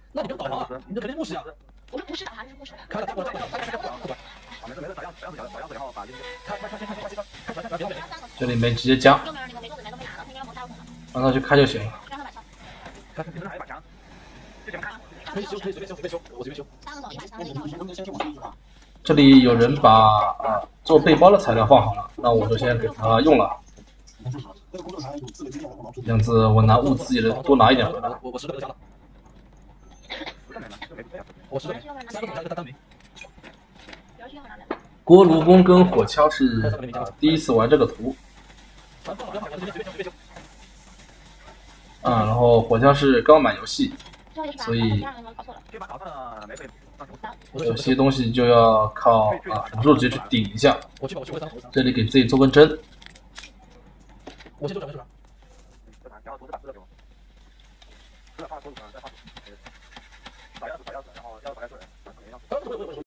那你就导航啊，你这肯定不行啊。 我们不是导航，这是故事。 开了，开过来，开过来。 没事，打样子，然后把这个开，别别。 这里面直接加， 右面那个没动的人都没打，应该没打过。 让他去开就行了。 让他把枪。 开，平时还有一把枪，就这么看。 可以修，可以随便修，随便修，我随便修。 三个走一把枪，那要是。 这里有人把做背包的材料放好了，那我就先给他用了。这样子我拿物资也能多拿一点回来。 我10个都加了。我10个没，3个补加一个单没。 锅炉工跟火枪是第一次玩这个图。然后火枪是刚买游戏，所以有些东西就要靠辅助直接去顶一下。这里给自己做根针。 我先做准备是吧？ 然后桌子把4个给我，4个放桌子上，再放。打钥匙，然后钥匙把钥匙。